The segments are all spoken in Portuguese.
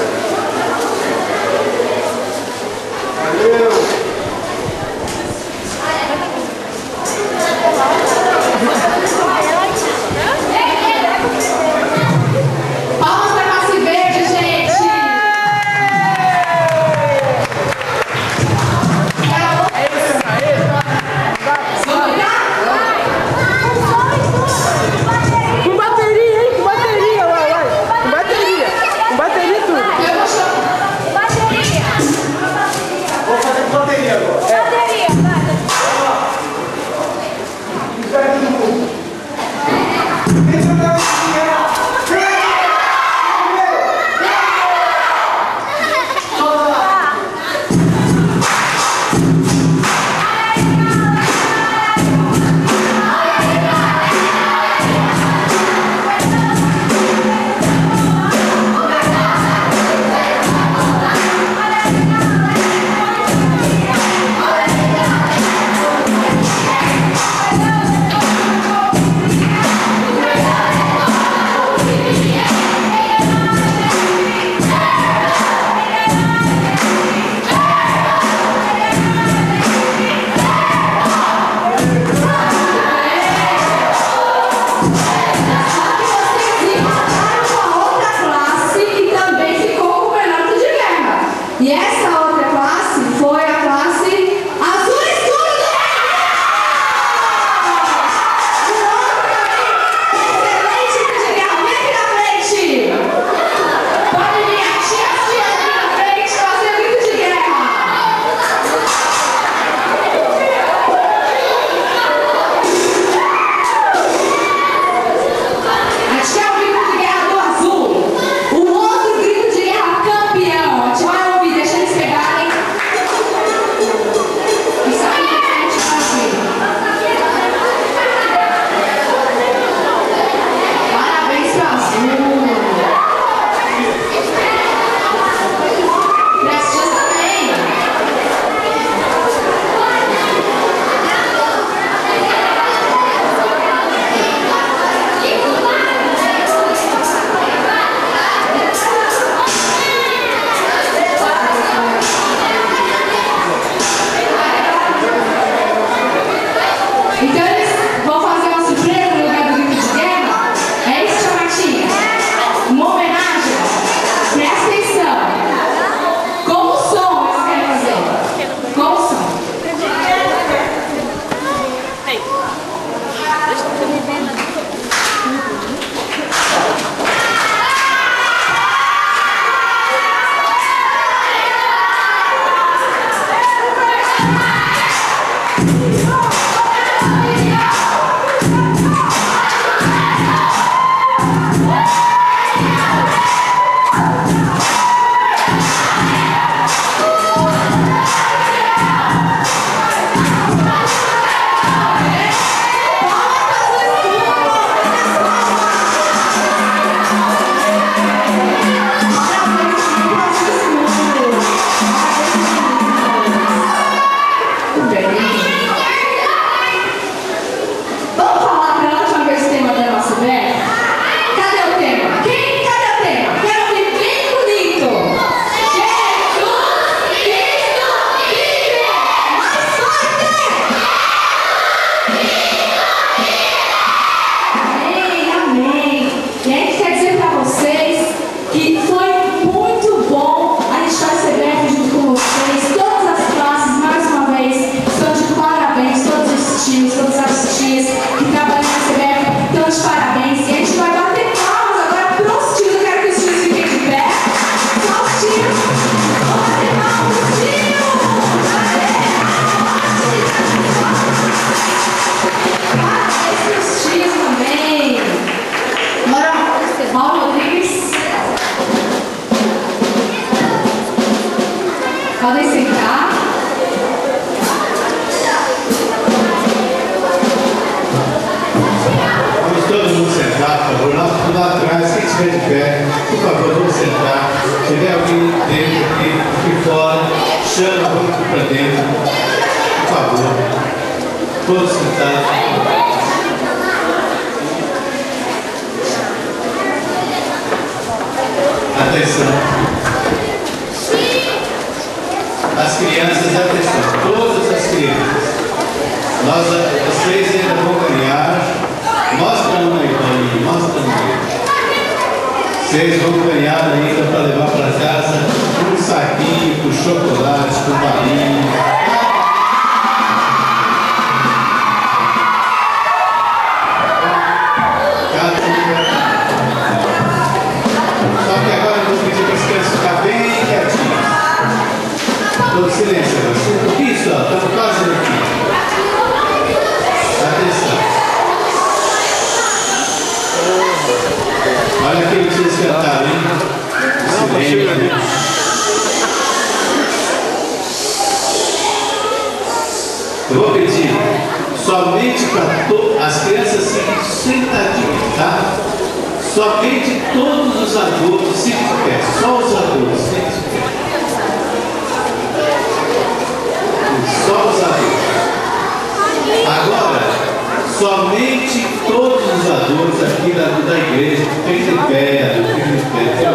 estiver de pé, por favor, vamos sentar. Se tiver alguém dentro aqui fora, chama, vamos aqui para dentro. Por favor. Todos sentados. Atenção. Vocês ainda vão ganhar. Mostra um aí, Paulinho, mostra um aí. Vocês vão ganhar ainda para levar para casa um saquinho com chocolate, com balinha. Só que agora eu vou pedir para as crianças ficar bem quietinhas. Todo silêncio agora. Isso, ó, estamos quase aqui. Atenção. Olha aquilo que vocês cantaram, hein? Silêncio. Eu vou pedir somente para as crianças fiquem sentadinhas, tá? Somente todos os adultos se de pé, só os adultos se de pé. Só os adultos. Agora, somente todos os adultos aqui da igreja fiquem de pé, fiquem de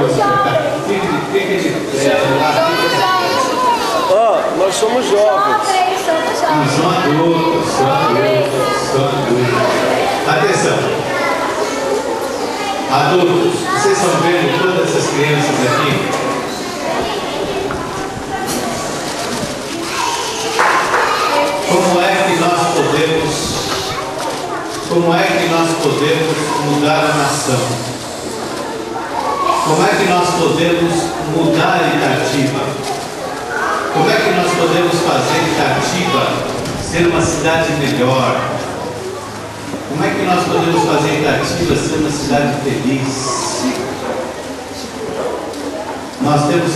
pé. Ó, nós somos jovens. Não, são adultos, são adultos. Atenção. Adultos, vocês estão vendo todas essas crianças aqui? Como é que nós podemos mudar a nação? Como é que nós podemos mudar Itatiba? Como é que nós podemos fazer Itatiba ser uma cidade melhor? Como é que nós podemos fazer Itatiba ser uma cidade feliz? Nós temos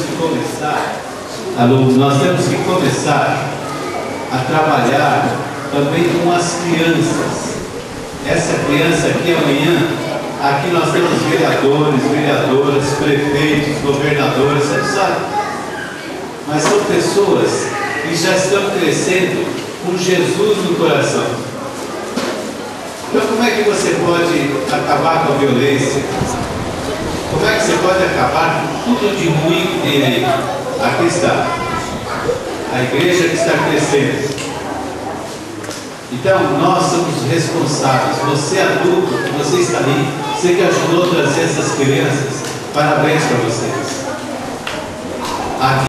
que começar a trabalhar também com as crianças. Essa criança aqui amanhã, aqui nós temos vereadores, vereadoras, prefeitos, governadores, você sabe? Mas são pessoas que já estão crescendo com Jesus no coração. Então como é que você pode acabar com a violência? Como é que você pode acabar com tudo de ruim que tem aí? Aqui está. A igreja que está crescendo. Então, nós somos responsáveis. Você adulto, você está aí, você que ajudou a trazer essas crianças, parabéns para vocês. Aqui